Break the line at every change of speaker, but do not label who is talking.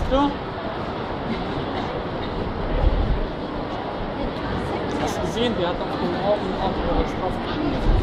du? Hast du gesehen, der hat auf den Augen auch was drauf.